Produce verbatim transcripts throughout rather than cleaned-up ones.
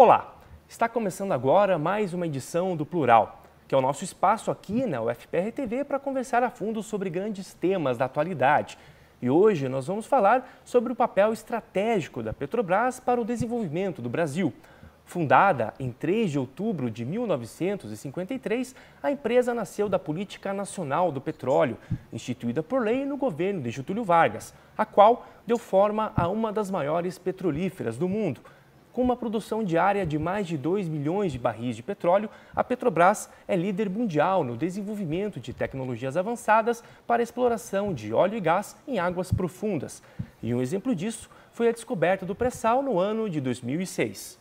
Olá, está começando agora mais uma edição do Plural, que é o nosso espaço aqui na U F P R T V para conversar a fundo sobre grandes temas da atualidade. E hoje nós vamos falar sobre o papel estratégico da Petrobras para o desenvolvimento do Brasil. Fundada em três de outubro de mil novecentos e cinquenta e três, a empresa nasceu da Política Nacional do Petróleo, instituída por lei no governo de Getúlio Vargas, a qual deu forma a uma das maiores petrolíferas do mundo. Com uma produção diária de mais de dois milhões de barris de petróleo, a Petrobras é líder mundial no desenvolvimento de tecnologias avançadas para a exploração de óleo e gás em águas profundas. E um exemplo disso foi a descoberta do pré-sal no ano de dois mil e seis.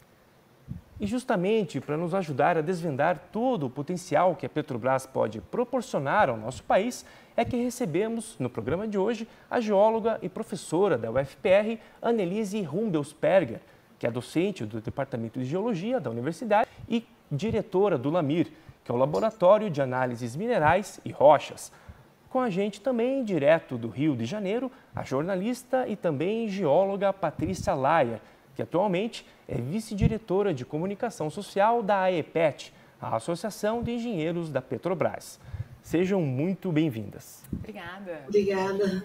E justamente para nos ajudar a desvendar todo o potencial que a Petrobras pode proporcionar ao nosso país, é que recebemos, no programa de hoje, a geóloga e professora da U F P R, Annelise Rumbelsperger, que é docente do Departamento de Geologia da Universidade e diretora do LAMIR, que é o Laboratório de Análises Minerais e Rochas. Com a gente também, direto do Rio de Janeiro, a jornalista e também geóloga Patrícia Laia, que atualmente é vice-diretora de Comunicação Social da AEPET, a Associação de Engenheiros da Petrobras. Sejam muito bem-vindas. Obrigada. Obrigada.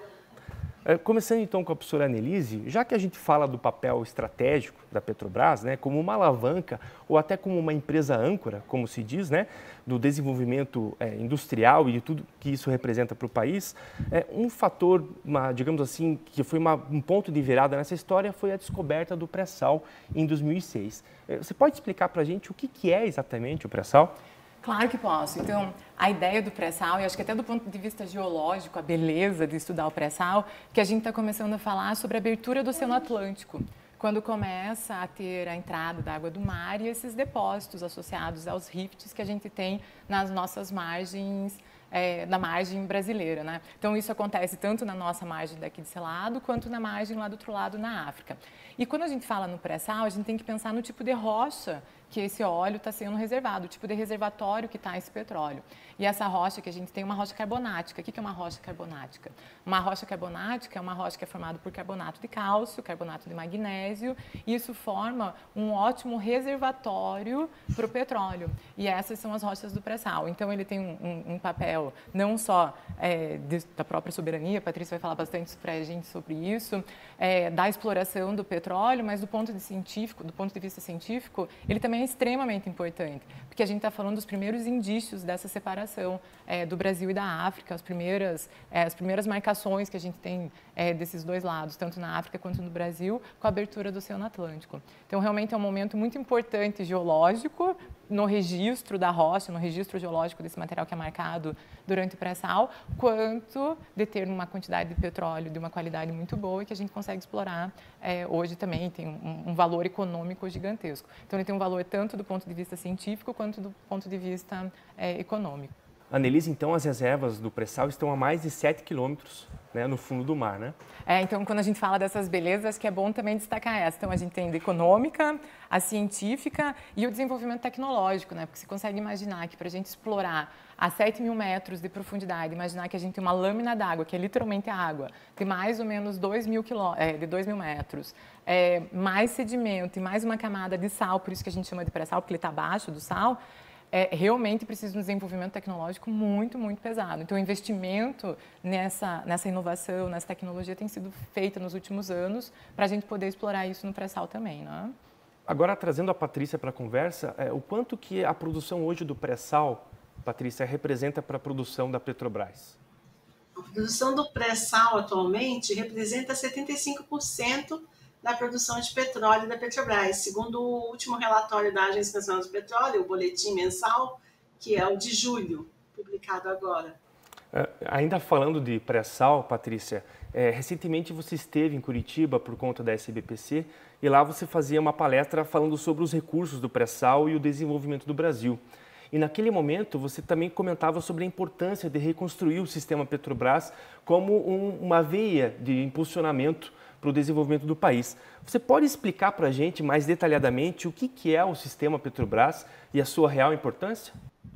Começando então com a professora Annelise, já que a gente fala do papel estratégico da Petrobras, né, como uma alavanca ou até como uma empresa âncora, como se diz, né, do desenvolvimento é, industrial e de tudo que isso representa para o país, é, um fator, uma, digamos assim, que foi uma, um ponto de virada nessa história foi a descoberta do pré-sal em dois mil e seis. Você pode explicar para a gente o que, que é exatamente o pré-sal? Claro que posso. Então, a ideia do pré-sal, e acho que até do ponto de vista geológico, a beleza de estudar o pré-sal, que a gente está começando a falar sobre a abertura do Oceano Atlântico, quando começa a ter a entrada da água do mar e esses depósitos associados aos rifts que a gente tem nas nossas margens, é, na margem brasileira, né? Então, isso acontece tanto na nossa margem daqui desse lado, quanto na margem lá do outro lado, na África. E quando a gente fala no pré-sal, a gente tem que pensar no tipo de rocha que esse óleo está sendo reservado, o tipo de reservatório que está esse petróleo. E essa rocha que a gente tem é uma rocha carbonática. O que é uma rocha carbonática? Uma rocha carbonática é uma rocha que é formada por carbonato de cálcio, carbonato de magnésio, e isso forma um ótimo reservatório para o petróleo. E essas são as rochas do pré-sal. Então, ele tem um, um, um papel não só é, de, da própria soberania, a Patrícia vai falar bastante para a gente sobre isso, é, da exploração do petróleo, mas do ponto de científico, do ponto de vista científico, ele também é extremamente importante, porque a gente está falando dos primeiros indícios dessa separação é, do Brasil e da África, as primeiras, é, as primeiras marcações que a gente tem é, desses dois lados, tanto na África quanto no Brasil, com a abertura do Oceano Atlântico. Então, realmente é um momento muito importante geológico, no registro da rocha, no registro geológico desse material que é marcado durante o pré-sal, quanto de ter uma quantidade de petróleo de uma qualidade muito boa e que a gente consegue explorar é, hoje também, tem um, um valor econômico gigantesco. Então, ele tem um valor tanto do ponto de vista científico quanto do ponto de vista é, econômico. Annelise, então, as reservas do pré-sal estão a mais de sete quilômetros, né, no fundo do mar, né? É, então, quando a gente fala dessas belezas, acho que é bom também destacar essa. Então, a gente tem a econômica, a científica e o desenvolvimento tecnológico, né? Porque você consegue imaginar que para a gente explorar a sete mil metros de profundidade, imaginar que a gente tem uma lâmina d'água, que é literalmente a água, de mais ou menos dois mil, quilô, é, de dois mil metros, é, mais sedimento e mais uma camada de sal, por isso que a gente chama de pré-sal, porque ele está abaixo do sal, é, realmente precisa de um desenvolvimento tecnológico muito, muito pesado. Então, o investimento nessa, nessa inovação, nessa tecnologia tem sido feito nos últimos anos para a gente poder explorar isso no pré-sal também, né? Agora, trazendo a Patrícia para a conversa, é, o quanto que a produção hoje do pré-sal, Patrícia, representa para a produção da Petrobras? A produção do pré-sal atualmente representa setenta e cinco por cento da produção de petróleo da Petrobras, segundo o último relatório da Agência Nacional do Petróleo, o boletim mensal, que é o de julho, publicado agora. É, ainda falando de pré-sal, Patrícia, é, recentemente você esteve em Curitiba por conta da S B P C e lá você fazia uma palestra falando sobre os recursos do pré-sal e o desenvolvimento do Brasil. E naquele momento você também comentava sobre a importância de reconstruir o sistema Petrobras como um, uma veia de impulsionamento para o desenvolvimento do país. Você pode explicar para a gente mais detalhadamente o que, que é o sistema Petrobras e a sua real importância?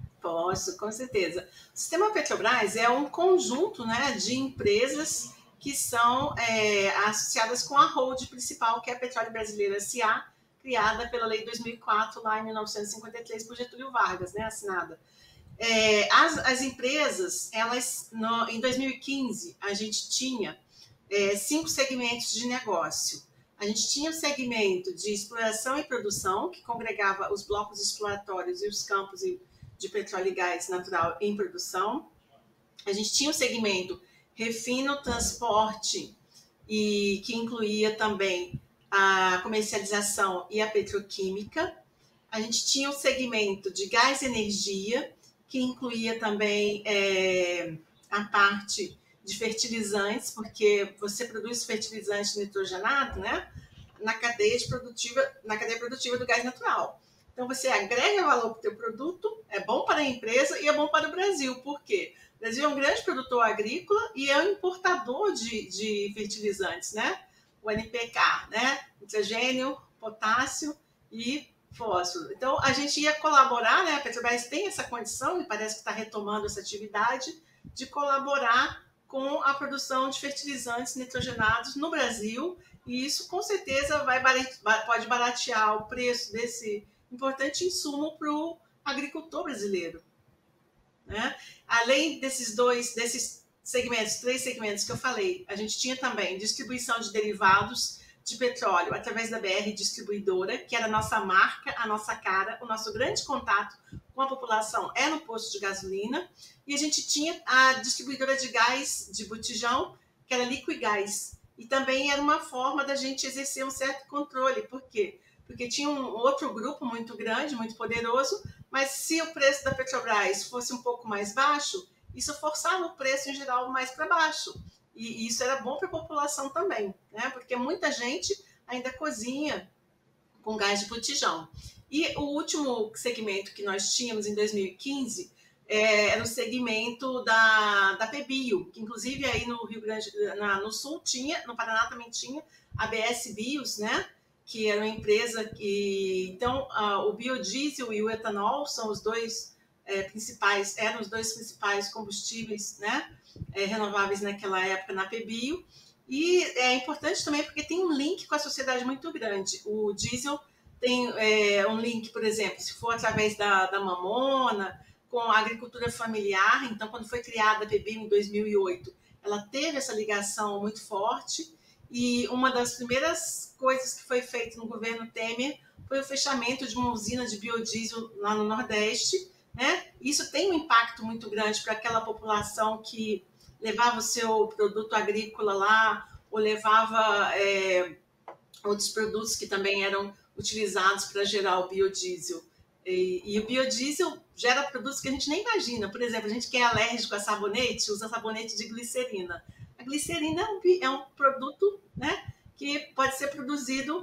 Posso, com certeza. O sistema Petrobras é um conjunto, né, de empresas que são é, associadas com a holding principal, que é a Petróleo Brasileira S A, criada pela Lei dois mil e quatro, lá em mil novecentos e cinquenta e três, por Getúlio Vargas, né, assinada. É, as, as empresas, elas, no, em dois mil e quinze, a gente tinha é, cinco segmentos de negócio. A gente tinha o segmento de exploração e produção, que congregava os blocos exploratórios e os campos de petróleo e gás natural em produção. A gente tinha o segmento refino, transporte, e que incluía também a comercialização e a petroquímica. A gente tinha o segmento de gás e energia, que incluía também é, a parte de fertilizantes, porque você produz fertilizante nitrogenado, né, na cadeia de produtiva, na cadeia produtiva do gás natural. Então, você agrega valor para o teu produto, é bom para a empresa e é bom para o Brasil. Por quê? O Brasil é um grande produtor agrícola e é um importador de, de fertilizantes, né? O N P K, né? Nitrogênio, potássio e fósforo. Então, a gente ia colaborar, né? A Petrobras tem essa condição, e parece que está retomando essa atividade, de colaborar com a produção de fertilizantes nitrogenados no Brasil, e isso, com certeza, vai, pode baratear o preço desse importante insumo para o agricultor brasileiro, né? Além desses dois, desses segmentos, três segmentos que eu falei, a gente tinha também distribuição de derivados de petróleo através da B R Distribuidora, que era a nossa marca, a nossa cara, o nosso grande contato com a população é no posto de gasolina. E a gente tinha a distribuidora de gás de botijão, que era Liquigás. E também era uma forma da gente exercer um certo controle. Por quê? Porque tinha um outro grupo muito grande, muito poderoso, mas se o preço da Petrobras fosse um pouco mais baixo, isso forçava o preço em geral mais para baixo. E isso era bom para a população também, né? Porque muita gente ainda cozinha com gás de botijão. E o último segmento que nós tínhamos em dois mil e quinze é, era o segmento da, da PeBio, que inclusive aí no Rio Grande, na, no Sul tinha, no Paraná também tinha a B S Bios, né? Que era uma empresa que... Então, uh, o biodiesel e o etanol são os dois é, principais, eram os dois principais combustíveis, né? É, renováveis naquela época na PeBio. E é importante também porque tem um link com a sociedade muito grande. O diesel tem é, um link, por exemplo, se for através da, da mamona, com a agricultura familiar. Então, quando foi criada a PeBio em dois mil e oito, ela teve essa ligação muito forte. E uma das primeiras coisas que foi feita no governo Temer foi o fechamento de uma usina de biodiesel lá no Nordeste, né? Isso tem um impacto muito grande para aquela população que levava o seu produto agrícola lá, ou levava é, outros produtos que também eram utilizados para gerar o biodiesel. E, e o biodiesel gera produtos que a gente nem imagina. Por exemplo, a gente que é alérgico a sabonete, usa sabonete de glicerina. A glicerina é um, é um produto, né, que pode ser produzido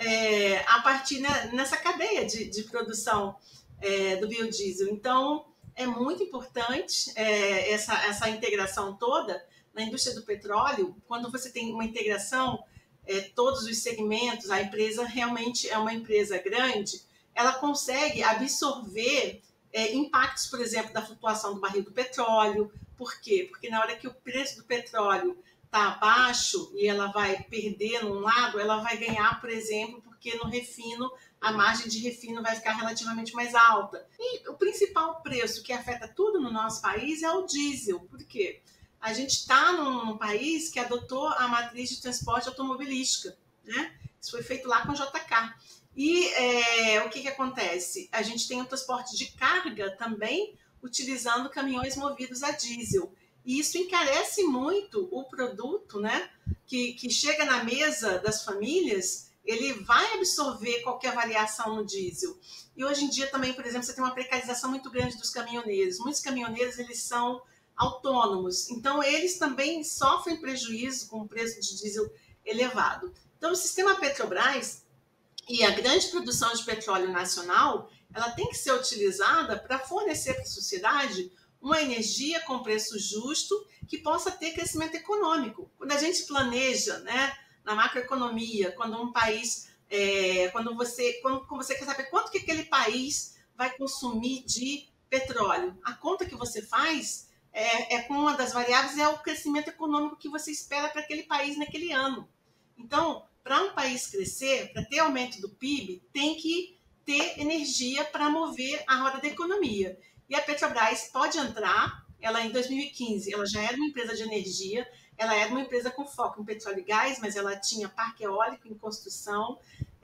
é, a partir né, nessa cadeia de, de produção é, do biodiesel. Então, é muito importante é, essa, essa integração toda na indústria do petróleo. Quando você tem uma integração, é, todos os segmentos, a empresa realmente é uma empresa grande, ela consegue absorver é, impactos, por exemplo, da flutuação do barril do petróleo. Por quê? Porque na hora que o preço do petróleo está abaixo e ela vai perder num lado, ela vai ganhar, por exemplo, porque no refino, a margem de refino vai ficar relativamente mais alta. E o principal preço que afeta tudo no nosso país é o diesel. Por quê? A gente está num, num país que adotou a matriz de transporte automobilística, né? Isso foi feito lá com o J K. E é, o que, que acontece? A gente tem o transporte de carga também, utilizando caminhões movidos a diesel. E isso encarece muito o produto, né? Que, que chega na mesa das famílias, ele vai absorver qualquer variação no diesel. E hoje em dia também, por exemplo, você tem uma precarização muito grande dos caminhoneiros. Muitos caminhoneiros, eles são autônomos, então eles também sofrem prejuízo com o preço de diesel elevado. Então, o sistema Petrobras e a grande produção de petróleo nacional, ela tem que ser utilizada para fornecer para a sociedade uma energia com preço justo que possa ter crescimento econômico. Quando a gente planeja, né, na macroeconomia, quando um país, é, quando, você, quando você quer saber quanto que aquele país vai consumir de petróleo, a conta que você faz é, é com uma das variáveis é o crescimento econômico que você espera para aquele país naquele ano. Então, para um país crescer, para ter aumento do P I B, tem que ter energia para mover a roda da economia. E a Petrobras pode entrar, ela em dois mil e quinze, ela já era uma empresa de energia, ela era uma empresa com foco em petróleo e gás, mas ela tinha parque eólico em construção,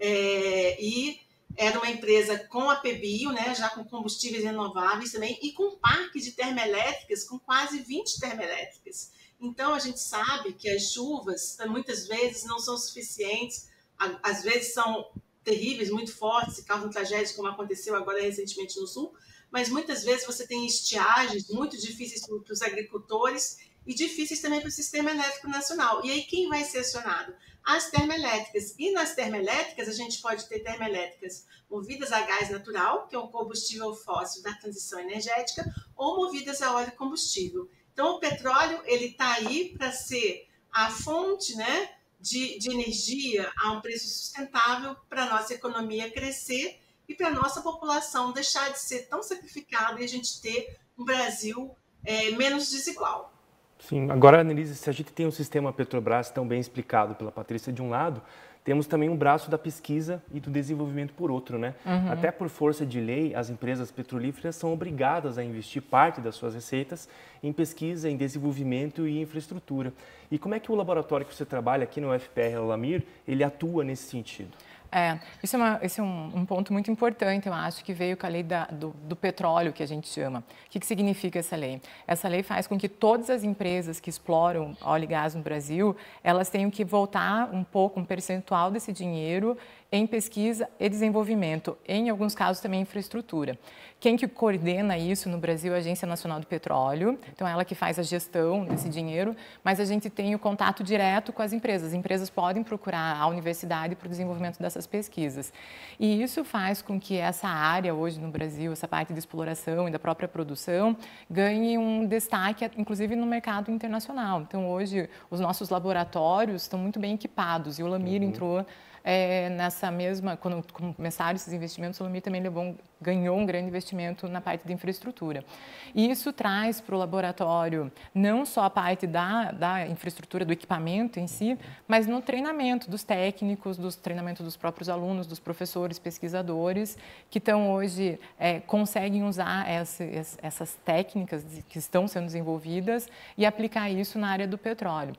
é, e era uma empresa com a PBio, né, já com combustíveis renováveis também, e com parque de termoelétricas, com quase vinte termoelétricas. Então, a gente sabe que as chuvas, muitas vezes, não são suficientes, às vezes são terríveis, muito fortes, e causam tragédias, como aconteceu agora recentemente no Sul, mas muitas vezes você tem estiagens muito difíceis para os agricultores e difíceis também para o sistema elétrico nacional. E aí, quem vai ser acionado? As termoelétricas. E nas termoelétricas, a gente pode ter termoelétricas movidas a gás natural, que é um combustível fóssil da transição energética, ou movidas a óleo combustível. Então, o petróleo ele está aí para ser a fonte, né, de, de energia a um preço sustentável para a nossa economia crescer e para a nossa população deixar de ser tão sacrificada e a gente ter um Brasil é, menos desigual. Sim, agora, Annelise, se a gente tem um sistema Petrobras tão bem explicado pela Patrícia de um lado, temos também um braço da pesquisa e do desenvolvimento por outro, né? Uhum. Até por força de lei, as empresas petrolíferas são obrigadas a investir parte das suas receitas em pesquisa, em desenvolvimento e infraestrutura. E como é que o laboratório que você trabalha aqui no U F P R Alamir, ele atua nesse sentido? É, isso é, uma, esse é um, um ponto muito importante, eu acho, que veio com a lei da, do, do petróleo, que a gente chama. O que, que significa essa lei? Essa lei faz com que todas as empresas que exploram óleo e gás no Brasil, elas tenham que voltar um pouco, um percentual desse dinheiro em pesquisa e desenvolvimento, em alguns casos também infraestrutura. Quem que coordena isso no Brasil é a Agência Nacional do Petróleo, então ela que faz a gestão desse dinheiro, mas a gente tem o contato direto com as empresas. As empresas podem procurar a universidade para o desenvolvimento dessas pesquisas. E isso faz com que essa área hoje no Brasil, essa parte de exploração e da própria produção, ganhe um destaque, inclusive no mercado internacional. Então hoje os nossos laboratórios estão muito bem equipados e o Lamir uhum. entrou É, nessa mesma, quando começaram esses investimentos, o Lamir também levou, ganhou um grande investimento na parte de infraestrutura. E isso traz para o laboratório não só a parte da, da infraestrutura, do equipamento em si, mas no treinamento dos técnicos, dos treinamentos dos próprios alunos, dos professores, pesquisadores, que estão hoje, é, conseguem usar essa, essas técnicas que estão sendo desenvolvidas e aplicar isso na área do petróleo.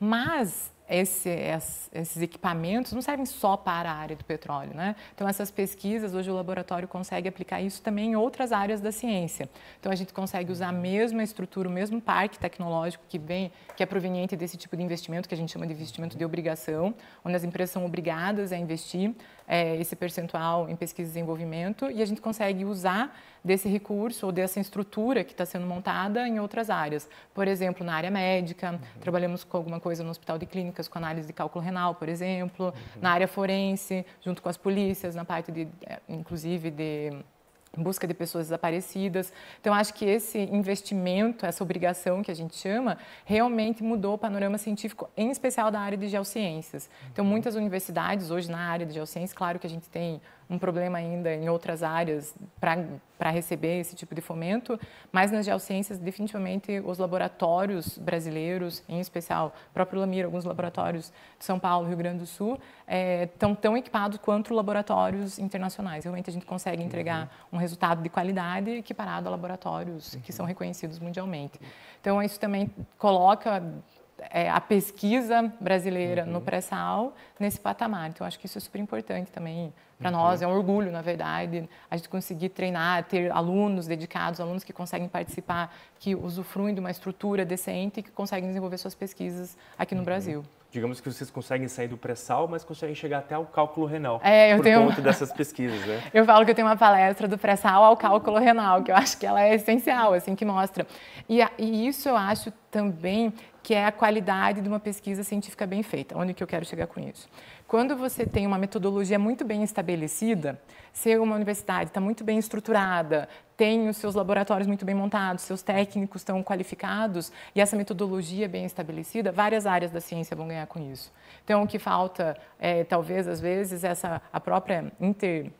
Mas Esse, esses equipamentos não servem só para a área do petróleo, né? Então, essas pesquisas, hoje o laboratório consegue aplicar isso também em outras áreas da ciência. Então, a gente consegue usar a mesma estrutura, o mesmo parque tecnológico que vem, que é proveniente desse tipo de investimento, que a gente chama de investimento de obrigação, onde as empresas são obrigadas a investir é, esse percentual em pesquisa e desenvolvimento, e a gente consegue usar desse recurso ou dessa estrutura que está sendo montada em outras áreas. Por exemplo, na área médica, uhum. trabalhamos com alguma coisa no hospital de clínicas, com análise de cálculo renal, por exemplo, uhum. na área forense, junto com as polícias, na parte, de, inclusive, de busca de pessoas desaparecidas. Então, acho que esse investimento, essa obrigação que a gente chama, realmente mudou o panorama científico, em especial da área de geociências. Então, muitas universidades, hoje, na área de geociências, claro que a gente tem um problema ainda em outras áreas para receber esse tipo de fomento, mas nas geociências, definitivamente, os laboratórios brasileiros, em especial o próprio Lamir, alguns laboratórios de São Paulo, Rio Grande do Sul, estão é, tão equipados quanto laboratórios internacionais. Realmente, a gente consegue entregar uhum. um resultado de qualidade equiparado a laboratórios uhum. que são reconhecidos mundialmente. Então, isso também coloca é, a pesquisa brasileira uhum. no pré-sal nesse patamar. Então, acho que isso é super importante também para uhum. nós. É um orgulho, na verdade, a gente conseguir treinar, ter alunos dedicados, alunos que conseguem participar, que usufruem de uma estrutura decente e que conseguem desenvolver suas pesquisas aqui no uhum. Brasil. Digamos que vocês conseguem sair do pré-sal, mas conseguem chegar até o cálculo renal, é, eu por tenho... conta dessas pesquisas, né? Eu falo que eu tenho uma palestra do pré-sal ao cálculo renal, que eu acho que ela é essencial, assim, que mostra. E, e isso eu acho também que é a qualidade de uma pesquisa científica bem feita. Onde que eu quero chegar com isso? Quando você tem uma metodologia muito bem estabelecida, se uma universidade está muito bem estruturada, tem os seus laboratórios muito bem montados, seus técnicos estão qualificados e essa metodologia bem estabelecida, várias áreas da ciência vão ganhar com isso. Então, o que falta, é, talvez, às vezes, essa, a própria inter...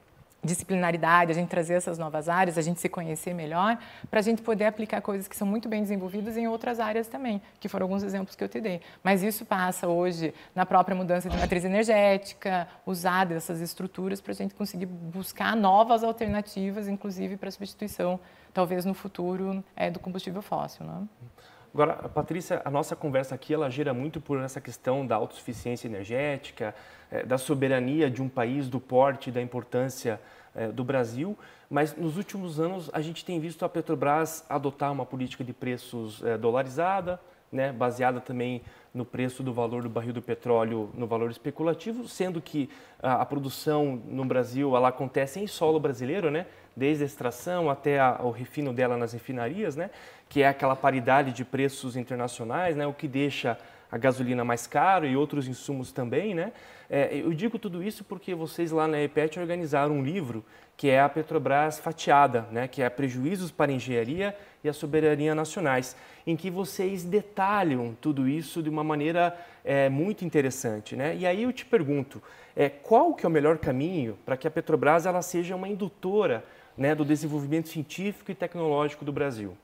disciplinaridade, a gente trazer essas novas áreas, a gente se conhecer melhor, para a gente poder aplicar coisas que são muito bem desenvolvidas em outras áreas também, que foram alguns exemplos que eu te dei. Mas isso passa hoje na própria mudança de matriz energética, usar dessas estruturas para a gente conseguir buscar novas alternativas, inclusive para a substituição, talvez no futuro, é, do combustível fóssil, né? Agora, Patrícia, a nossa conversa aqui, ela gira muito por essa questão da autossuficiência energética, da soberania de um país, do porte, da importância do Brasil, mas nos últimos anos a gente tem visto a Petrobras adotar uma política de preços dolarizada, né, baseada também no preço do valor do barril do petróleo, no valor especulativo, sendo que a, a produção no Brasil ela acontece em solo brasileiro, né, desde a extração até a, o refino dela nas refinarias, né, que é aquela paridade de preços internacionais, né, o que deixa a gasolina mais caro e outros insumos também, né? É, eu digo tudo isso porque vocês lá na EPET organizaram um livro que é a Petrobras Fatiada, né? Que é Prejuízos para a Engenharia e a Soberania Nacionais, em que vocês detalham tudo isso de uma maneira é, muito interessante, né? E aí eu te pergunto, é, qual que é o melhor caminho para que a Petrobras ela seja uma indutora, né, do desenvolvimento científico e tecnológico do Brasil?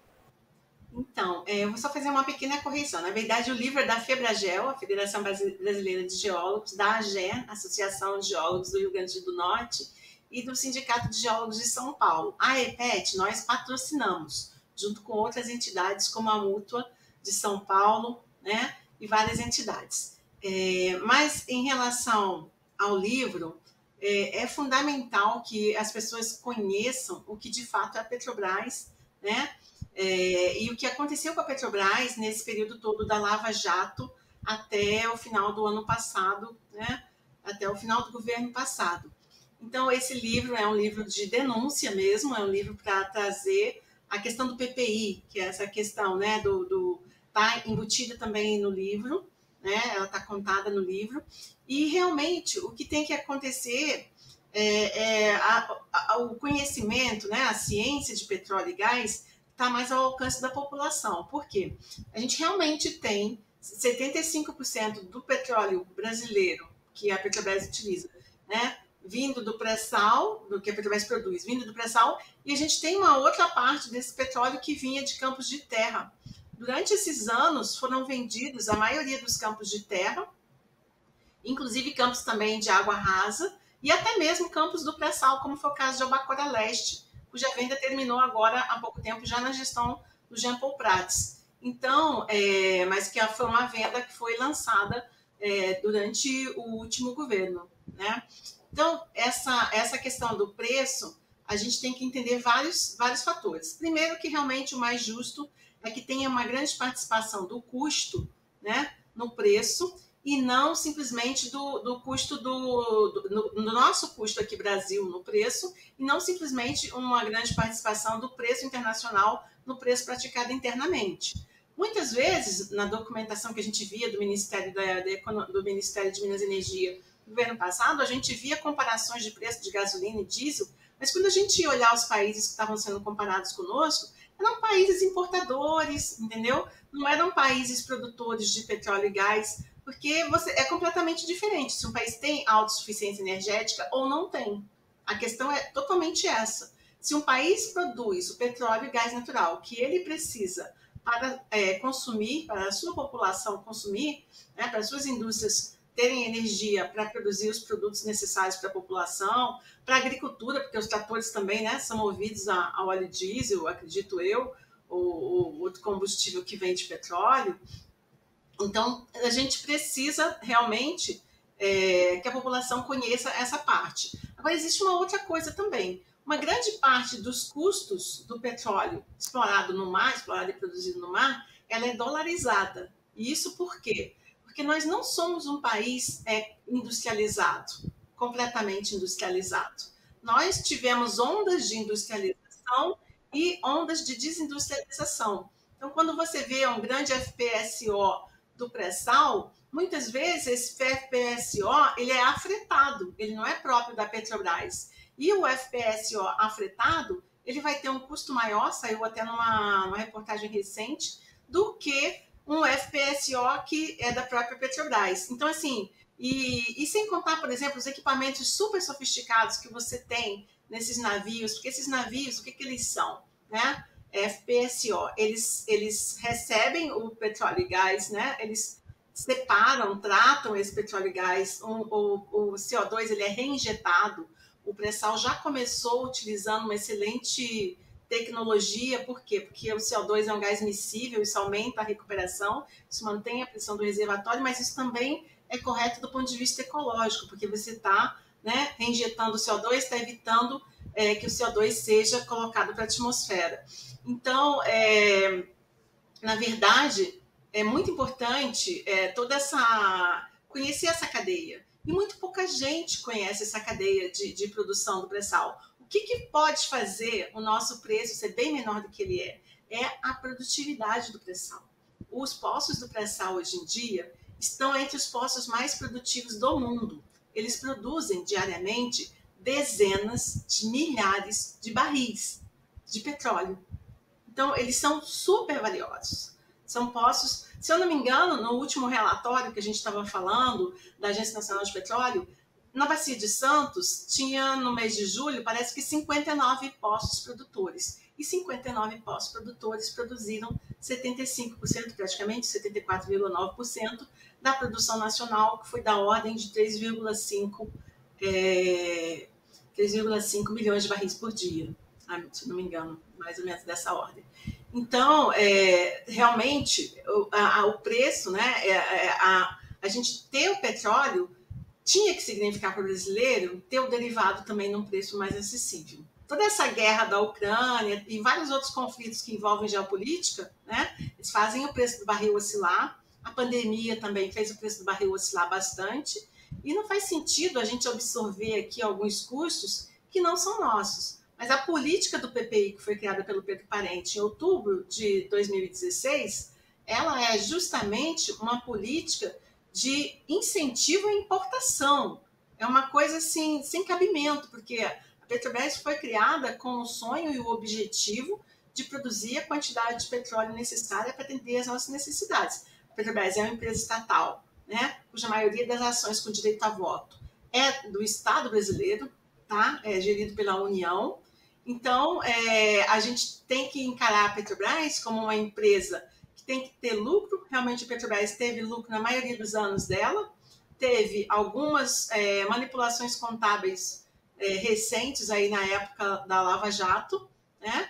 Então, eu vou só fazer uma pequena correção. Na verdade, o livro é da FEBRAGEL, a Federação Brasileira de Geólogos, da AGEN, Associação de Geólogos do Rio Grande do Norte, e do Sindicato de Geólogos de São Paulo. A EPET, nós patrocinamos, junto com outras entidades, como a Mútua de São Paulo, né, e várias entidades. É, mas, em relação ao livro, é, é fundamental que as pessoas conheçam o que, de fato, é a Petrobras, né, É, e o que aconteceu com a Petrobras nesse período todo da Lava Jato até o final do ano passado, né? Até o final do governo passado. Então, esse livro é um livro de denúncia mesmo, é um livro para trazer a questão do P P I, que é essa questão, né, do, do tá embutida também no livro, né? Ela está contada no livro. E, realmente, o que tem que acontecer é, é a, a, o conhecimento, né, a ciência de petróleo e gás está mais ao alcance da população. Por quê? A gente realmente tem setenta e cinco por cento do petróleo brasileiro que a Petrobras utiliza, né, vindo do pré-sal, do que a Petrobras produz, vindo do pré-sal, e a gente tem uma outra parte desse petróleo que vinha de campos de terra. Durante esses anos foram vendidos a maioria dos campos de terra, inclusive campos também de água rasa, e até mesmo campos do pré-sal, como foi o caso de Albacora Leste, cuja venda terminou agora há pouco tempo, já na gestão do Jean Paul Prats. Então, é, mas que foi uma venda que foi lançada é, durante o último governo, né? Então, essa, essa questão do preço, a gente tem que entender vários, vários fatores. Primeiro, que realmente o mais justo é que tenha uma grande participação do custo, né, no preço, e não simplesmente do, do custo do, do, do nosso custo aqui Brasil no preço, e não simplesmente uma grande participação do preço internacional no preço praticado internamente. Muitas vezes, na documentação que a gente via do Ministério, da, do Ministério de Minas e Energia no governo passado, a gente via comparações de preço de gasolina e diesel, mas quando a gente ia olhar os países que estavam sendo comparados conosco, eram países importadores, entendeu? Não eram países produtores de petróleo e gás, porque você, é completamente diferente se um país tem autossuficiência energética ou não tem. A questão é totalmente essa. Se um país produz o petróleo e gás natural que ele precisa para é, consumir, para a sua população consumir, né, para as suas indústrias terem energia para produzir os produtos necessários para a população, para a agricultura, porque os tratores também, né, são movidos a, a óleo diesel, acredito eu, ou outro combustível que vem de petróleo. Então, a gente precisa realmente é, que a população conheça essa parte. Agora, existe uma outra coisa também. Uma grande parte dos custos do petróleo explorado no mar, explorado e produzido no mar, ela é dolarizada. E isso por quê? Porque nós não somos um país é, industrializado, completamente industrializado. Nós tivemos ondas de industrialização e ondas de desindustrialização. Então, quando você vê um grande F P S O do pré-sal, muitas vezes esse F P S O ele é afretado, ele não é próprio da Petrobras. E o F P S O afretado, ele vai ter um custo maior, saiu até numa, numa reportagem recente, do que um F P S O que é da própria Petrobras. Então, assim, E, e sem contar, por exemplo, os equipamentos super sofisticados que você tem nesses navios, porque esses navios, o que, que eles são? Né? F P S O, eles, eles recebem o petróleo e gás, né? Eles separam, tratam esse petróleo e gás, um, o, o C O dois ele é reinjetado. O pré-sal já começou utilizando uma excelente tecnologia, por quê? Porque o C O dois é um gás miscível, isso aumenta a recuperação, isso mantém a pressão do reservatório, mas isso também é correto do ponto de vista ecológico, porque você está, né, reinjetando o C O dois, está evitando é, que o C O dois seja colocado para a atmosfera. Então, é, na verdade, é muito importante é, toda essa conhecer essa cadeia. E muito pouca gente conhece essa cadeia de, de produção do pré-sal. O que, que pode fazer o nosso preço ser bem menor do que ele é? É a produtividade do pré-sal. Os poços do pré-sal hoje em dia estão entre os poços mais produtivos do mundo. Eles produzem diariamente dezenas de milhares de barris de petróleo. Então, eles são super valiosos. São poços, se eu não me engano, no último relatório que a gente estava falando da Agência Nacional de Petróleo, na Bacia de Santos, tinha no mês de julho, parece que cinquenta e nove poços produtores. E cinquenta e nove poços produtores produziram setenta e cinco por cento, praticamente setenta e quatro vírgula nove por cento da produção nacional, que foi da ordem de três vírgula cinco é, três vírgula cinco milhões de barris por dia, se não me engano, mais ou menos dessa ordem. Então, é, realmente, o, a, o preço, né, é, a, a gente ter o petróleo tinha que significar para o brasileiro ter o derivado também num preço mais acessível. Toda essa guerra da Ucrânia e vários outros conflitos que envolvem geopolítica, né, eles fazem o preço do barril oscilar. A pandemia também fez o preço do barril oscilar bastante. E não faz sentido a gente absorver aqui alguns custos que não são nossos. Mas a política do P P I, que foi criada pelo Pedro Parente em outubro de dois mil e dezesseis, ela é justamente uma política de incentivo à importação. É uma coisa assim, sem cabimento, porque a Petrobras foi criada com o sonho e o objetivo de produzir a quantidade de petróleo necessária para atender as nossas necessidades. A Petrobras é uma empresa estatal, né, cuja maioria das ações com direito a voto é do Estado brasileiro, tá? É gerido pela União. Então, é, a gente tem que encarar a Petrobras como uma empresa que tem que ter lucro. Realmente, a Petrobras teve lucro na maioria dos anos dela, teve algumas é, manipulações contábeis é, recentes aí na época da Lava Jato, né?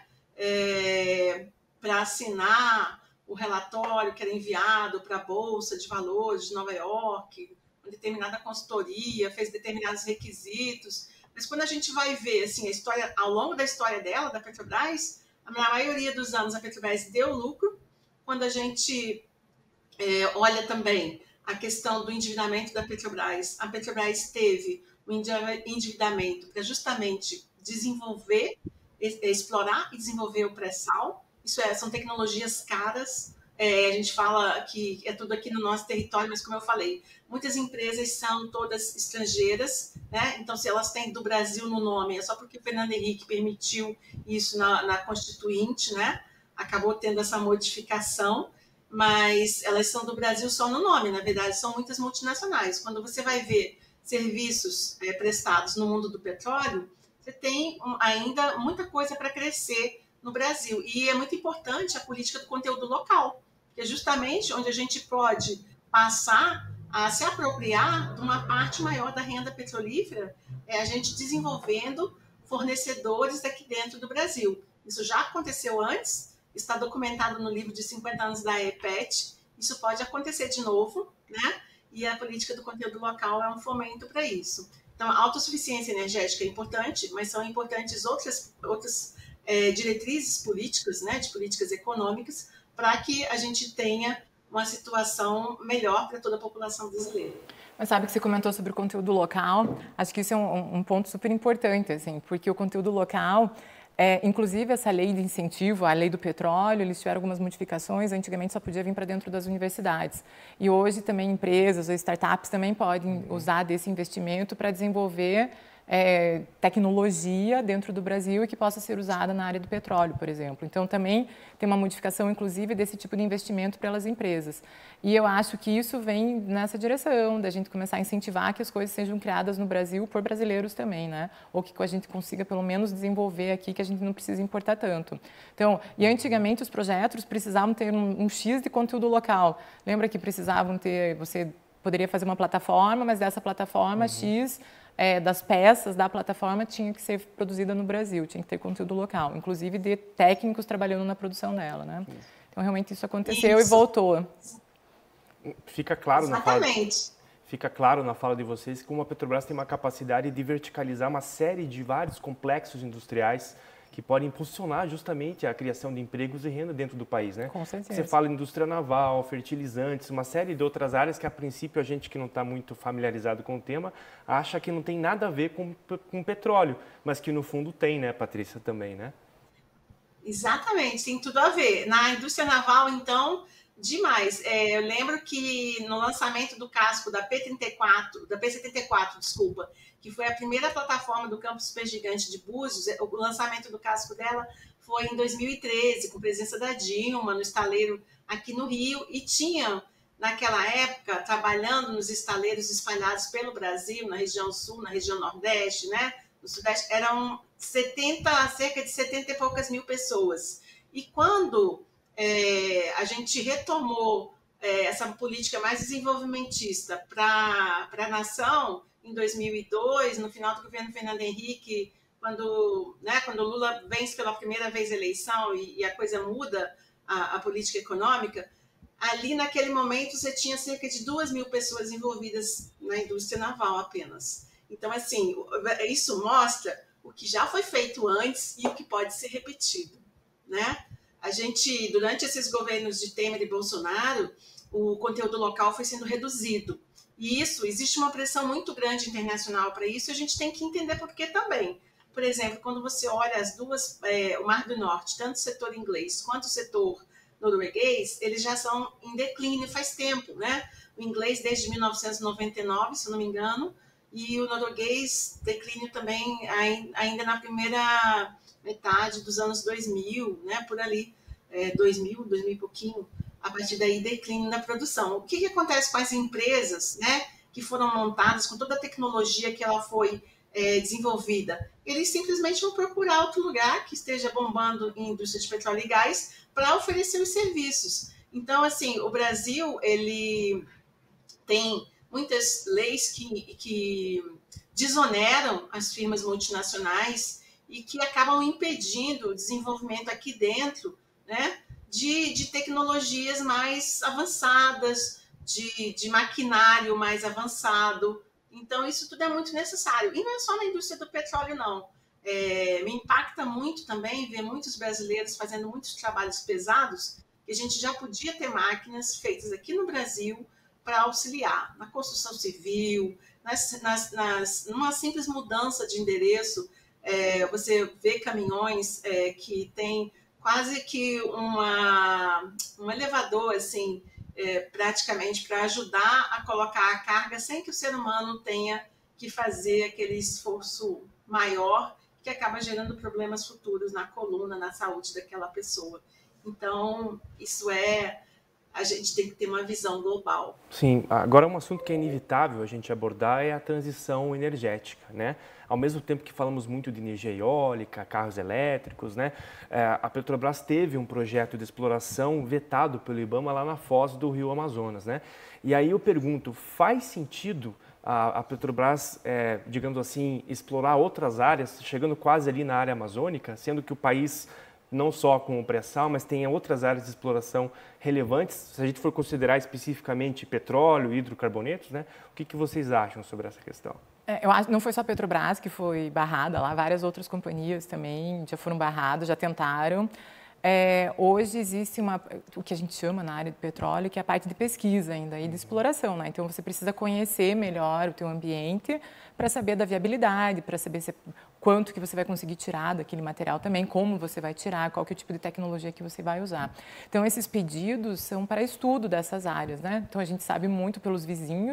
É, para assinar o relatório que era enviado para a Bolsa de Valores de Nova York, uma determinada consultoria, fez determinados requisitos. Mas quando a gente vai ver assim, a história, ao longo da história dela, da Petrobras, na maioria dos anos a Petrobras deu lucro. Quando a gente é, olha também a questão do endividamento da Petrobras, a Petrobras teve um endividamento para justamente desenvolver, explorar e desenvolver o pré-sal. Isso é, são tecnologias caras. É, a gente fala que é tudo aqui no nosso território, mas como eu falei, muitas empresas são todas estrangeiras, né? Então, se elas têm do Brasil no nome, é só porque o Fernando Henrique permitiu isso na, na Constituinte, né? Acabou tendo essa modificação, mas elas são do Brasil só no nome, na verdade, são muitas multinacionais. Quando você vai ver serviços é, prestados no mundo do petróleo, você tem um, ainda muita coisa para crescer no Brasil. E é muito importante a política do conteúdo local, que é justamente onde a gente pode passar a se apropriar de uma parte maior da renda petrolífera, é a gente desenvolvendo fornecedores daqui dentro do Brasil. Isso já aconteceu antes, está documentado no livro de cinquenta anos da E P E T, isso pode acontecer de novo, né? E a política do conteúdo local é um fomento para isso. Então, a autossuficiência energética é importante, mas são importantes outras, outras é, diretrizes políticas, né, de políticas econômicas, para que a gente tenha uma situação melhor para toda a população brasileira. Mas sabe que você comentou sobre o conteúdo local, acho que isso é um, um ponto super importante, assim, porque o conteúdo local, é, inclusive essa lei de incentivo, a lei do petróleo, eles tiveram algumas modificações, antigamente só podia vir para dentro das universidades. E hoje também empresas ou startups também podem usar desse investimento para desenvolver é, tecnologia dentro do Brasil e que possa ser usada na área do petróleo, por exemplo. Então, também tem uma modificação, inclusive, desse tipo de investimento pelas empresas. E eu acho que isso vem nessa direção, da gente começar a incentivar que as coisas sejam criadas no Brasil por brasileiros também, né? Ou que a gente consiga, pelo menos, desenvolver aqui, que a gente não precisa importar tanto. Então, e antigamente os projetos precisavam ter um, um X de conteúdo local. Lembra que precisavam ter, você poderia fazer uma plataforma, mas dessa plataforma uhum. X... É, das peças da plataforma tinha que ser produzida no Brasil, tinha que ter conteúdo local, inclusive de técnicos trabalhando na produção dela, né? Então, realmente isso aconteceu isso. e voltou. Fica claro Exatamente. na fala, fica claro na fala de vocês que a Petrobras tem uma capacidade de verticalizar uma série de vários complexos industriais que podem impulsionar justamente a criação de empregos e renda dentro do país, né? Com certeza. Você fala em indústria naval, fertilizantes, uma série de outras áreas que, a princípio, a gente que não está muito familiarizado com o tema, acha que não tem nada a ver com, com petróleo, mas que, no fundo, tem, né, Patrícia, também, né? Exatamente, tem tudo a ver. Na indústria naval, então, demais. É, eu lembro que no lançamento do casco da P trinta e quatro, da P setenta e quatro, desculpa, que foi a primeira plataforma do campo supergigante de Búzios, o lançamento do casco dela foi em dois mil e treze, com presença da Dilma, no estaleiro aqui no Rio, e tinha, naquela época, trabalhando nos estaleiros espalhados pelo Brasil, na região sul, na região nordeste, né, no sudeste, eram setenta, cerca de setenta e poucas mil pessoas. E quando é, a gente retomou é, essa política mais desenvolvimentista para a nação, em dois mil e dois, no final do governo Fernando Henrique, quando, né, quando Lula vence pela primeira vez a eleição e, e a coisa muda, a, a política econômica, ali naquele momento você tinha cerca de duas mil pessoas envolvidas na indústria naval apenas. Então, assim, isso mostra o que já foi feito antes e o que pode ser repetido, né? A gente, durante esses governos de Temer e Bolsonaro, o conteúdo local foi sendo reduzido. E isso, existe uma pressão muito grande internacional para isso, e a gente tem que entender por que também. Por exemplo, quando você olha as duas, é, o Mar do Norte, tanto o setor inglês quanto o setor norueguês, eles já são em declínio faz tempo, né? O inglês desde mil novecentos e noventa e nove, se não me engano, e o norueguês declínio também ainda na primeira metade dos anos dois mil, né? Por ali, é, dois mil, dois mil e pouquinho. A partir daí, declínio na produção. O que, que acontece com as empresas, né, que foram montadas, com toda a tecnologia que ela foi é, desenvolvida? Eles simplesmente vão procurar outro lugar que esteja bombando em indústria de petróleo e gás para oferecer os serviços. Então, assim, o Brasil, ele tem muitas leis que, que desoneram as firmas multinacionais e que acabam impedindo o desenvolvimento aqui dentro, né, De, de tecnologias mais avançadas, de, de maquinário mais avançado. Então, isso tudo é muito necessário. E não é só na indústria do petróleo, não. É, me impacta muito também ver muitos brasileiros fazendo muitos trabalhos pesados, que a gente já podia ter máquinas feitas aqui no Brasil para auxiliar na construção civil, nas, nas, nas, numa simples mudança de endereço. É, você vê caminhões é, que têm quase que uma, um elevador, assim, é, praticamente para ajudar a colocar a carga sem que o ser humano tenha que fazer aquele esforço maior que acaba gerando problemas futuros na coluna, na saúde daquela pessoa. Então, isso é... A gente tem que ter uma visão global. Sim, agora um assunto que é inevitável a gente abordar é a transição energética, né? Ao mesmo tempo que falamos muito de energia eólica, carros elétricos, né? A Petrobras teve um projeto de exploração vetado pelo IBAMA lá na foz do Rio Amazonas, né? E aí eu pergunto, faz sentido a, a Petrobras, é, digamos assim, explorar outras áreas, chegando quase ali na área amazônica, sendo que o país... não só com o pré-sal, mas tem outras áreas de exploração relevantes, se a gente for considerar especificamente petróleo, hidrocarbonetos, né? O que, que vocês acham sobre essa questão? É, eu acho, não foi só a Petrobras que foi barrada lá, várias outras companhias também já foram barradas, já tentaram. É, hoje existe uma, o que a gente chama na área do petróleo, que é a parte de pesquisa ainda e de exploração, né? Então, você precisa conhecer melhor o teu ambiente para saber da viabilidade, para saber se, quanto que você vai conseguir tirar daquele material também, como você vai tirar, qual que é o tipo de tecnologia que você vai usar. Então, esses pedidos são para estudo dessas áreas, né? Então, a gente sabe muito pelos vizinhos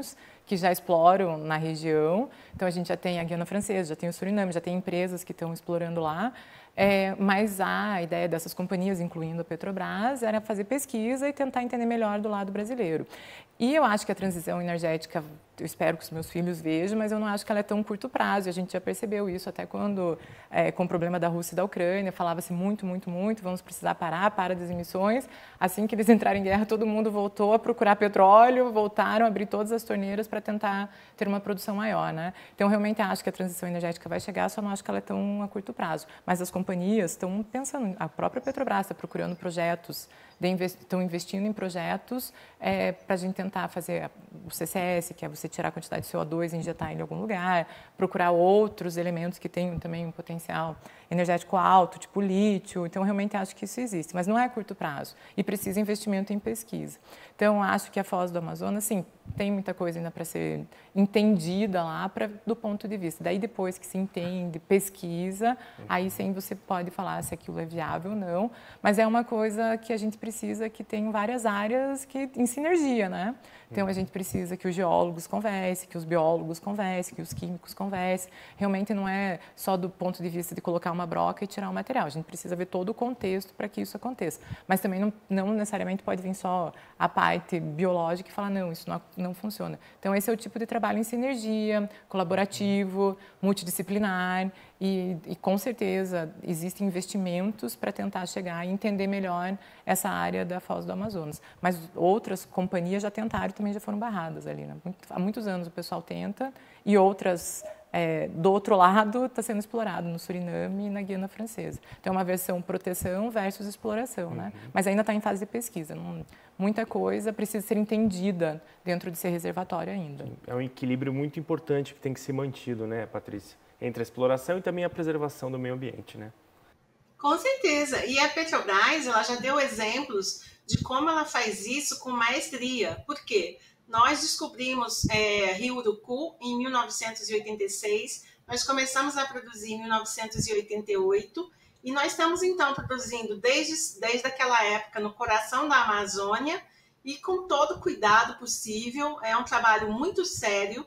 que já exploram na região. Então, a gente já tem a Guiana Francesa, já tem o Suriname, já tem empresas que estão explorando lá. É, mas a ideia dessas companhias, incluindo a Petrobras, era fazer pesquisa e tentar entender melhor do lado brasileiro. E eu acho que a transição energética, eu espero que os meus filhos vejam, mas eu não acho que ela é tão curto prazo. A gente já percebeu isso até quando, é, com o problema da Rússia e da Ucrânia, falava-se muito, muito, muito, vamos precisar parar, para das emissões. Assim que eles entraram em guerra, todo mundo voltou a procurar petróleo, voltaram a abrir todas as torneiras para tentar ter uma produção maior, né? Então, realmente acho que a transição energética vai chegar, só não acho que ela é tão a curto prazo. Mas as companhias estão pensando, a própria Petrobras está procurando projetos, estão investindo em projetos é, para a gente tentar fazer o C C S, que é você tirar a quantidade de C O dois e injetar em algum lugar, procurar outros elementos que tenham também um potencial energético alto, tipo lítio. Então, realmente acho que isso existe, mas não é a curto prazo e precisa investimento em pesquisa. Então, acho que a Foz do Amazonas, sim, tem muita coisa ainda para ser entendida lá pra, do ponto de vista. Daí, depois que se entende, pesquisa, aí sim você pode falar se aquilo é viável ou não, mas é uma coisa que a gente precisa que tenha várias áreas que, em sinergia, né? Então, a gente precisa que os geólogos conversem, que os biólogos conversem, que os químicos conversem. Realmente não é só do ponto de vista de colocar uma broca e tirar o material. A gente precisa ver todo o contexto para que isso aconteça. Mas também não, não necessariamente pode vir só a parte biológica e falar, não, isso não, não funciona. Então, esse é o tipo de trabalho em sinergia, colaborativo, multidisciplinar e, e com certeza, existem investimentos para tentar chegar e entender melhor essa área da Foz do Amazonas. Mas outras companhias já tentaram e também já foram barradas ali, né? Há muitos anos o pessoal tenta e outras, é, do outro lado, está sendo explorado no Suriname e na Guiana Francesa. Então, é uma versão proteção versus exploração, né? Uhum. Mas ainda está em fase de pesquisa. Não, muita coisa precisa ser entendida dentro de ser reservatório ainda. É um equilíbrio muito importante que tem que ser mantido, né, Patrícia? Entre a exploração e também a preservação do meio ambiente, né? Com certeza. E a Petrobras, ela já deu exemplos de como ela faz isso com maestria. Por quê? Nós descobrimos é, Rio Urucu em mil novecentos e oitenta e seis, nós começamos a produzir em mil novecentos e oitenta e oito e nós estamos, então, produzindo desde, desde aquela época no coração da Amazônia e com todo o cuidado possível. É um trabalho muito sério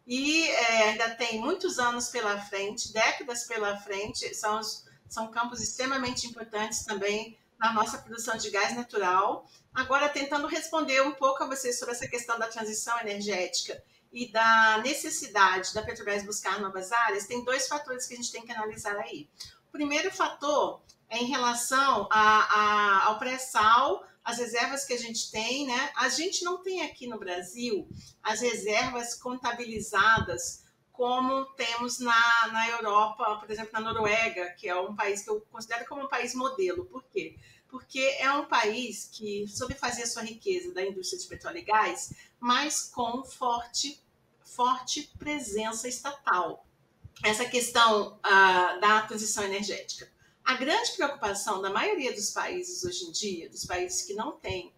e é, ainda tem muitos anos pela frente, décadas pela frente. São, os, são campos extremamente importantes também na nossa produção de gás natural. Agora, tentando responder um pouco a vocês sobre essa questão da transição energética e da necessidade da Petrobras buscar novas áreas, tem dois fatores que a gente tem que analisar aí. O primeiro fator é em relação a, a, ao pré-sal, as reservas que a gente tem, né? A gente não tem aqui no Brasil as reservas contabilizadas como temos na, na Europa, por exemplo, na Noruega, que é um país que eu considero como um país modelo. Por quê? Porque é um país que soube fazer a sua riqueza da indústria de petróleo e gás, mas com forte, forte presença estatal. Essa questão uh, da transição energética. A grande preocupação da maioria dos países hoje em dia, dos países que não têm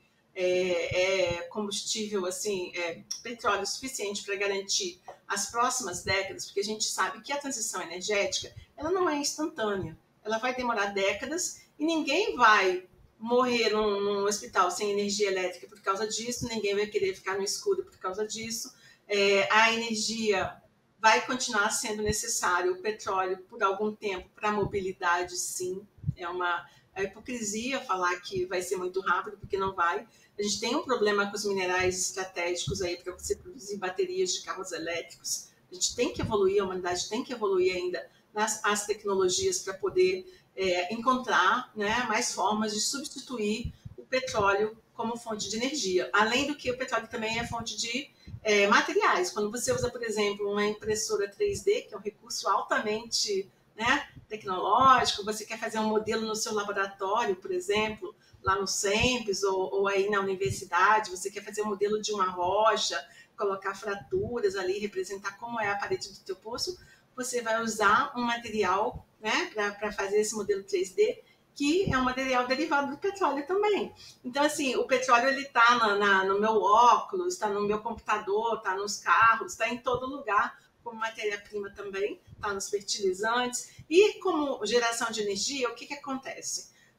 é, é, combustível, assim, é, petróleo suficiente para garantir as próximas décadas, porque a gente sabe que a transição energética ela não é instantânea, ela vai demorar décadas e ninguém vai morrer num, num hospital sem energia elétrica por causa disso, ninguém vai querer ficar no escuro por causa disso. É, a energia vai continuar sendo necessário, o petróleo, por algum tempo, para a mobilidade, sim. É uma é hipocrisia falar que vai ser muito rápido, porque não vai. A gente tem um problema com os minerais estratégicos aí para você produzir baterias de carros elétricos. A gente tem que evoluir, a humanidade tem que evoluir ainda nas as tecnologias para poder é, encontrar, né, mais formas de substituir o petróleo como fonte de energia. Além do que o petróleo também é fonte de é, materiais. Quando você usa, por exemplo, uma impressora três D, que é um recurso altamente, né, tecnológico, você quer fazer um modelo no seu laboratório, por exemplo, lá no SEMPES ou, ou aí na universidade, você quer fazer um modelo de uma rocha, colocar fraturas ali, representar como é a parede do teu poço, você vai usar um material, né, para fazer esse modelo três D, que é um material derivado do petróleo também. Então, assim, o petróleo ele está na, na, no meu óculos, está no meu computador, está nos carros, está em todo lugar, como matéria-prima também, está nos fertilizantes. E como geração de energia, o que, que acontece?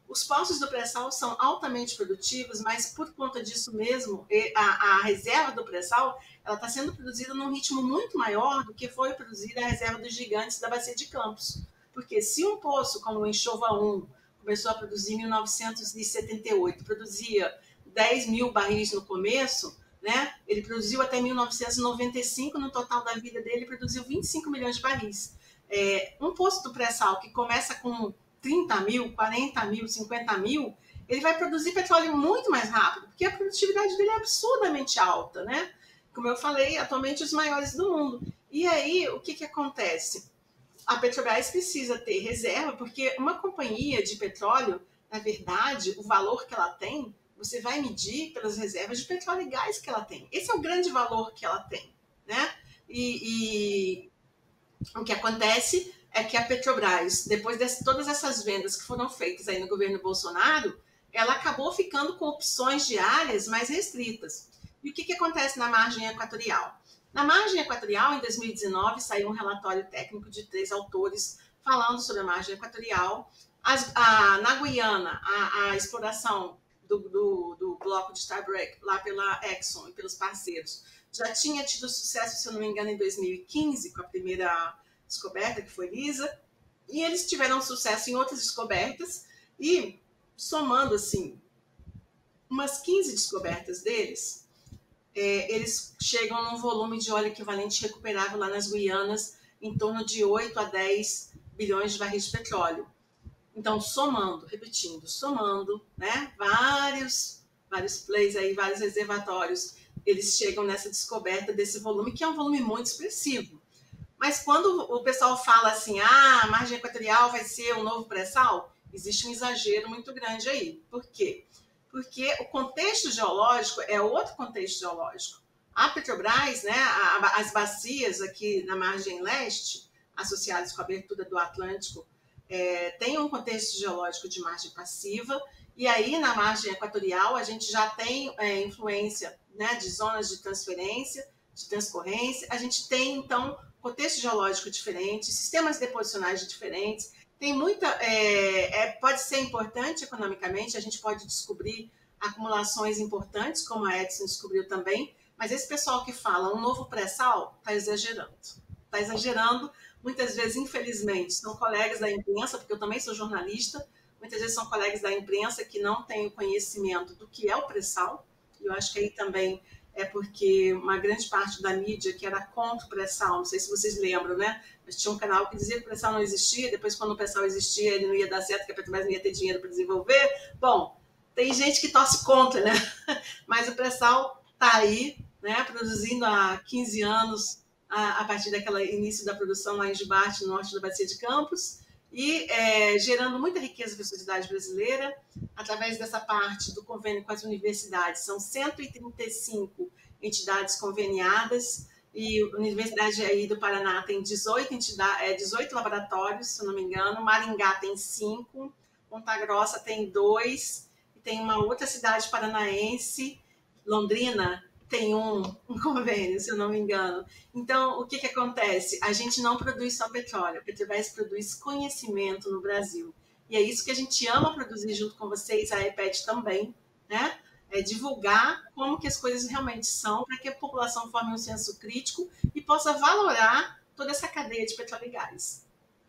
Os postos do pré-sal são altamente produtivos, mas por conta disso mesmo, a, a reserva do pré-sal ela está sendo produzida num ritmo muito maior do que foi produzida a reserva dos gigantes da Bacia de Campos. Porque se um poço como o Enxova um começou a produzir em mil novecentos e setenta e oito, produzia dez mil barris no começo, né? Ele produziu até mil novecentos e noventa e cinco, no total da vida dele, produziu vinte e cinco milhões de barris. É, um poço do pré-sal que começa com trinta mil, quarenta mil, cinquenta mil, ele vai produzir petróleo muito mais rápido, porque a produtividade dele é absurdamente alta, né? Como eu falei, atualmente os maiores do mundo. E aí, o que, que acontece? A Petrobras precisa ter reserva, porque uma companhia de petróleo, na verdade, o valor que ela tem, você vai medir pelas reservas de petróleo e gás que ela tem. Esse é o grande valor que ela tem, né? E, e o que acontece é que a Petrobras, depois de todas essas vendas que foram feitas aí no governo Bolsonaro, ela acabou ficando com opções de áreas mais restritas. E o que, que acontece na margem equatorial? Na margem equatorial, em dois mil e dezenove, saiu um relatório técnico de três autores falando sobre a margem equatorial. As, a, na Guiana, a, a exploração do, do, do bloco de Stabroek, lá pela Exxon e pelos parceiros, já tinha tido sucesso, se eu não me engano, em dois mil e quinze, com a primeira descoberta, que foi Lisa, e eles tiveram sucesso em outras descobertas, e somando, assim, umas quinze descobertas deles, é, eles chegam num volume de óleo equivalente recuperável lá nas Guianas, em torno de oito a dez bilhões de barris de petróleo. Então, somando, repetindo, somando, né, vários, vários plays aí, vários reservatórios, eles chegam nessa descoberta desse volume, que é um volume muito expressivo. Mas quando o pessoal fala assim, ah, a margem equatorial vai ser o novo pré-sal, existe um exagero muito grande aí. Por quê? Porque o contexto geológico é outro contexto geológico. A Petrobras, né, as bacias aqui na margem leste, associadas com a abertura do Atlântico, é, tem um contexto geológico de margem passiva, e aí na margem equatorial a gente já tem é, influência, né, de zonas de transferência, de transcorrência, a gente tem então contexto geológico diferente, sistemas deposicionais diferentes, tem muita, é, é, pode ser importante economicamente, a gente pode descobrir acumulações importantes, como a Edson descobriu também, mas esse pessoal que fala um novo pré-sal está exagerando, está exagerando, muitas vezes, infelizmente, são colegas da imprensa, porque eu também sou jornalista, muitas vezes são colegas da imprensa que não têm o conhecimento do que é o pré-sal, e eu acho que aí também é porque uma grande parte da mídia que era contra o pré-sal, não sei se vocês lembram, né? Mas tinha um canal que dizia que o pré-sal não existia, depois quando o pré-sal existia ele não ia dar certo, que a Petrobras não ia ter dinheiro para desenvolver. Bom, tem gente que torce contra, né? Mas o pré-sal está aí, né? Produzindo há quinze anos, a, a partir daquele início da produção lá em Jubarte, no norte da Bacia de Campos, e é, gerando muita riqueza para a sociedade brasileira, através dessa parte do convênio com as universidades. São cento e trinta e cinco entidades conveniadas, e a Universidade aí do Paraná tem dezoito, entidades, é, dezoito laboratórios, se eu não me engano, Maringá tem cinco, Ponta Grossa tem dois, e tem uma outra cidade paranaense, Londrina, tem um, um convênio, se eu não me engano. Então, o que, que acontece? A gente não produz só petróleo, a Petrobras produz conhecimento no Brasil. E é isso que a gente ama produzir junto com vocês, a EPET também, né? É divulgar como que as coisas realmente são, para que a população forme um senso crítico e possa valorar toda essa cadeia de petróleo e gás.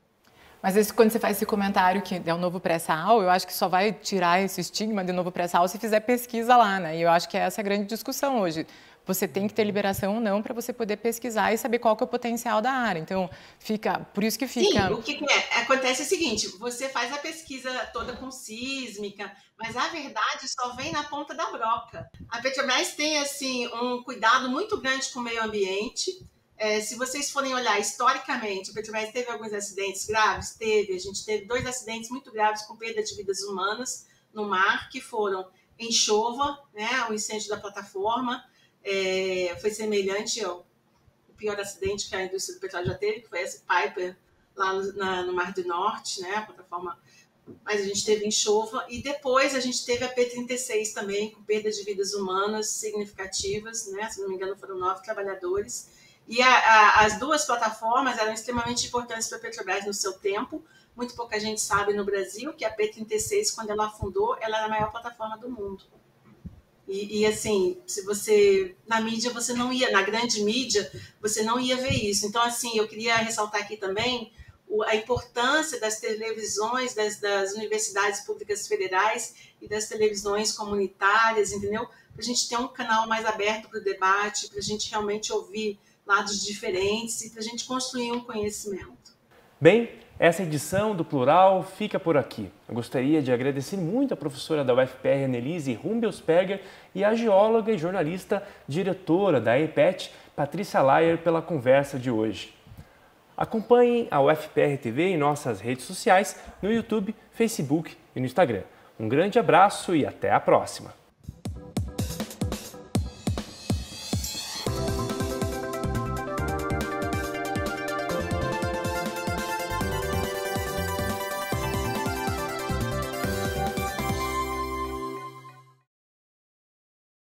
Mas esse, quando você faz esse comentário que é o novo pré-sal, eu acho que só vai tirar esse estigma de novo pré-sal se fizer pesquisa lá, né? E eu acho que é essa a grande discussão hoje. Você tem que ter liberação ou não para você poder pesquisar e saber qual que é o potencial da área. Então, fica, por isso que fica... Sim, o que é? Acontece é o seguinte, você faz a pesquisa toda com sísmica, mas a verdade só vem na ponta da broca. A Petrobras tem, assim, um cuidado muito grande com o meio ambiente. É, se vocês forem olhar historicamente, a Petrobras teve alguns acidentes graves? Teve. A gente teve dois acidentes muito graves com perda de vidas humanas no mar, que foram Enxova, né, o incêndio da plataforma, é, foi semelhante ao pior acidente que a indústria do petróleo já teve, que foi esse Piper lá no, na, no Mar do Norte, né, a plataforma, mas a gente teve Enxova, e depois a gente teve a P trinta e seis também, com perda de vidas humanas significativas, né, se não me engano foram nove trabalhadores, e a, a, as duas plataformas eram extremamente importantes para a Petrobras no seu tempo, muito pouca gente sabe no Brasil que a P trinta e seis, quando ela fundou, ela era a maior plataforma do mundo. E, e assim, se você, na mídia, você não ia, na grande mídia, você não ia ver isso. Então, assim, eu queria ressaltar aqui também a importância das televisões, das, das universidades públicas federais e das televisões comunitárias, entendeu? Para a gente ter um canal mais aberto para o debate, para a gente realmente ouvir lados diferentes e para a gente construir um conhecimento. Bem, essa edição do Plural fica por aqui. Eu gostaria de agradecer muito a professora da U F P R, Annelise Rumbelsperger, e a geóloga e jornalista diretora da E P E T, Patrícia Layer, pela conversa de hoje. Acompanhem a U F P R T V em nossas redes sociais, no YouTube, Facebook e no Instagram. Um grande abraço e até a próxima!